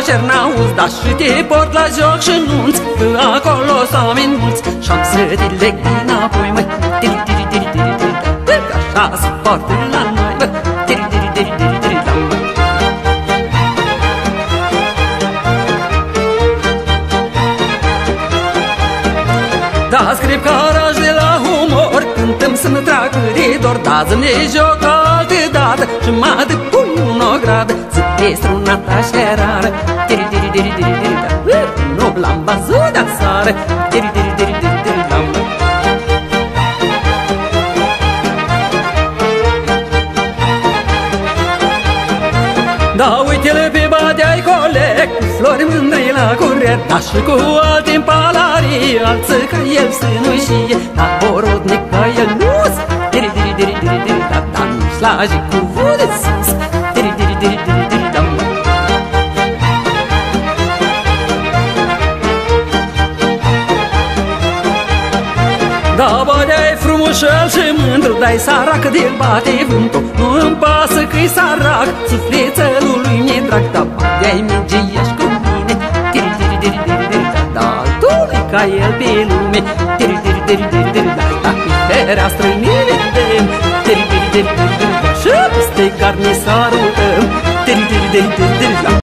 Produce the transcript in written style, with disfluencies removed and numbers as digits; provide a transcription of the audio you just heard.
cer n-auzi, dar și te port la joc și nunți, că acolo s-au minunți și-am să te leg dinapoi, măi. Așa se poartă la noi, bă. Da, scriu caraj de la humor, cântăm să ne tragă de dor, dați-ne joc altă dată și mă duc cu un ogradă, să te strunat așa rară. Nu l-am văzut de-aseară. Da, uite-le pe badea-i coleg, cu flori mândri la curent, dar și cu alte în palarii, alții ca el să nu-i știe, dar porodnic ca el nu-s, dar nu-și lage cu de sus. Da, badea-i frumușel și mândru, dar-i sărac de-l bate vântul, nu-mi pasă că-i sărac, sufletelul lui mi-e drag, dar badea-i merge ești cu mine, da, altul-i ca el pe lume, da, pe fereastră ne vedem, și peste carne s-arutăm.